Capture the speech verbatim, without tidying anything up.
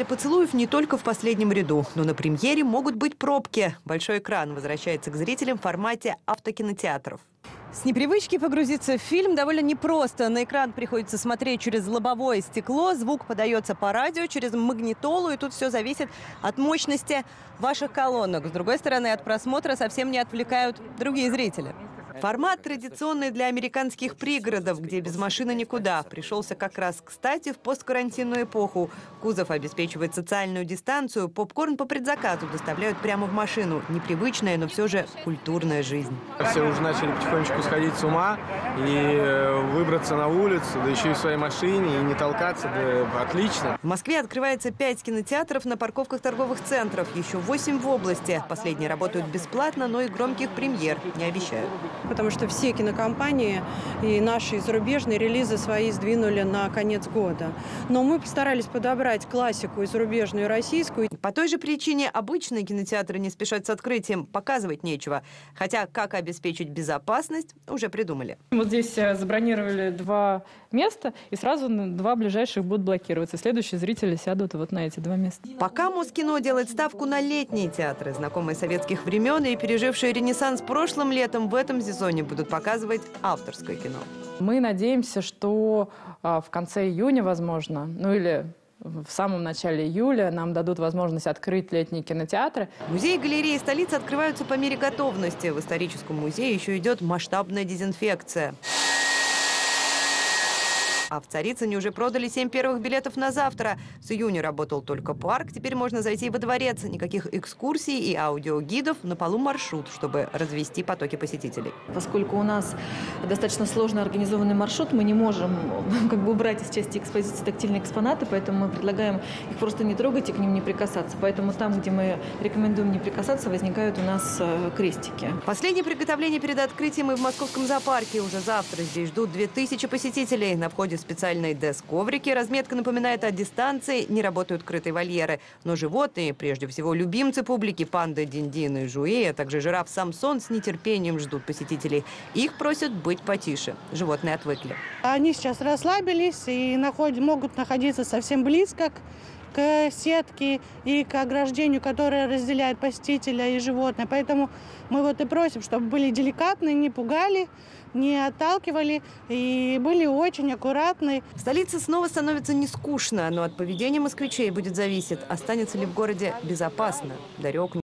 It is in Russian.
поцелуев не только в последнем ряду, но на премьере могут быть пробки. Большой экран возвращается к зрителям в формате автокинотеатров. С непривычки погрузиться в фильм довольно непросто. На экран приходится смотреть через лобовое стекло, звук подается по радио через магнитолу, и тут все зависит от мощности ваших колонок. С другой стороны, от просмотра совсем не отвлекают другие зрители. Формат традиционный для американских пригородов, где без машины никуда. Пришелся как раз кстати в посткарантинную эпоху. Кузов обеспечивает социальную дистанцию, попкорн по предзаказу доставляют прямо в машину. Непривычная, но все же культурная жизнь. Все уже начали потихонечку сходить с ума и выбраться на улицу, да еще и в своей машине, и не толкаться, да отлично. В Москве открывается пять кинотеатров на парковках торговых центров, еще восемь в области. Последние работают бесплатно, но и громких премьер не обещают. Потому что все кинокомпании, и наши, и зарубежные, релизы свои сдвинули на конец года. Но мы постарались подобрать классику и зарубежную, и российскую. По той же причине обычные кинотеатры не спешат с открытием, показывать нечего. Хотя как обеспечить безопасность, уже придумали. Вот здесь забронировали два места, и сразу два ближайших будут блокироваться. Следующие зрители сядут вот на эти два места. Пока Москино делает ставку на летние театры, знакомые советских времен и пережившие ренессанс прошлым летом, в этом сезоне будут показывать авторское кино. Мы надеемся, что в конце июня, возможно, ну или в самом начале июля нам дадут возможность открыть летние кинотеатры. Музеи и галереи столицы открываются по мере готовности. В историческом музее еще идет масштабная дезинфекция. А в Царицыне уже продали семь первых билетов на завтра. С июня работал только парк. Теперь можно зайти во дворец. Никаких экскурсий и аудиогидов, на полу маршрут, чтобы развести потоки посетителей. Поскольку у нас достаточно сложно организованный маршрут, мы не можем как бы убрать из части экспозиции тактильные экспонаты, поэтому мы предлагаем их просто не трогать и к ним не прикасаться. Поэтому там, где мы рекомендуем не прикасаться, возникают у нас крестики. Последнее приготовление перед открытием и в московском зоопарке. Уже завтра здесь ждут две тысячи посетителей. На входе специальные дес-коврики. Разметка напоминает о дистанции. Не работают крытые вольеры. Но животные, прежде всего любимцы публики, панды Динь-Дин и Жуи, а также жираф Самсон, с нетерпением ждут посетителей. Их просят быть потише. Животные отвыкли. Они сейчас расслабились и находят, могут находиться совсем близко к сетке и к ограждению, которое разделяет посетителя и животное. Поэтому мы вот и просим, чтобы были деликатны, не пугали, не отталкивали и были очень аккуратны. В столице снова становится не скучно, но от поведения москвичей будет зависеть, останется ли в городе безопасно. Дарек